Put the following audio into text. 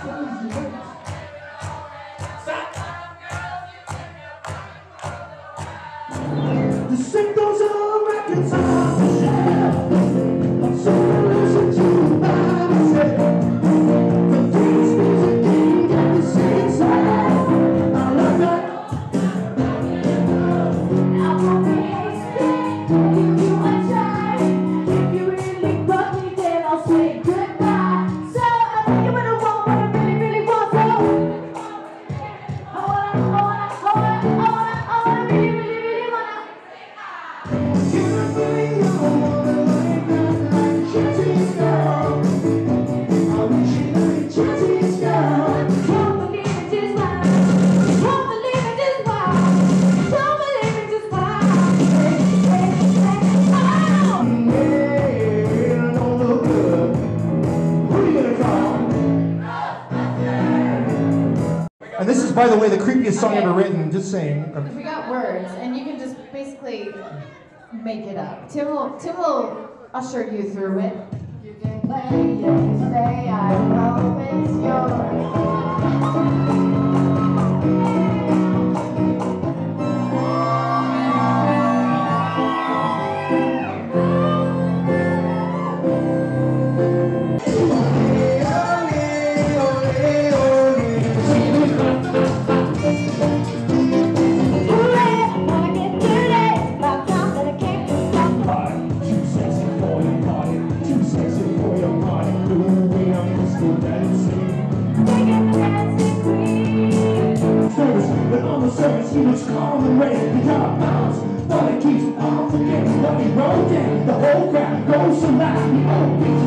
The signals of records are the shelf. I'm so listen to my myself. The things music can get the same side. I love that. I won't be hasty, give you a try. If you really love me, then I'll say goodbye. So I think you wanna want what I really, really want. So I wanna, really, really, really wanna. And this is, by the way, the creepiest song ever written, just saying. We got words, and you can just basically make it up. Tim will usher you through it. You can play, you can say, I hope it's yours. But on the surface, he was calm and ready to drop bombs. But it keeps on forgetting what he wrote down. The whole crowd goes so loud.